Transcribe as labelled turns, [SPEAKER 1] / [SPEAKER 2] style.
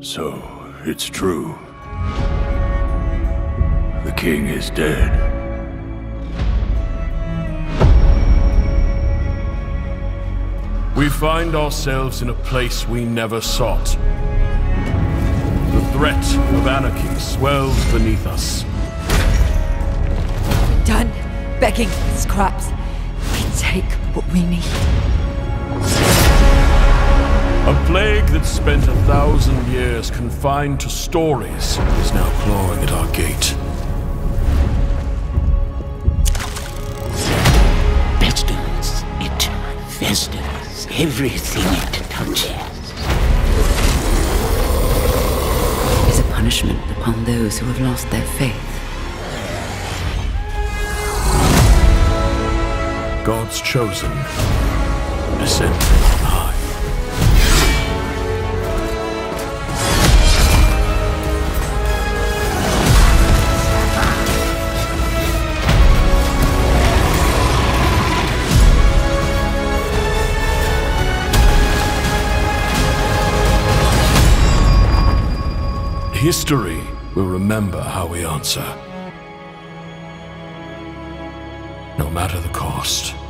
[SPEAKER 1] So, it's true. The king is dead.
[SPEAKER 2] We find ourselves in a place we never sought. The threat of anarchy swells beneath us.
[SPEAKER 3] Done begging for scraps. We take what we need.
[SPEAKER 2] A plague that spent 1,000 years confined to stories is now clawing at our gate.
[SPEAKER 4] Pestilence, it festers everything it touches.
[SPEAKER 3] Is a punishment upon those who have lost their faith.
[SPEAKER 2] God's chosen, descend from high. History will remember how we answer, no matter the cost.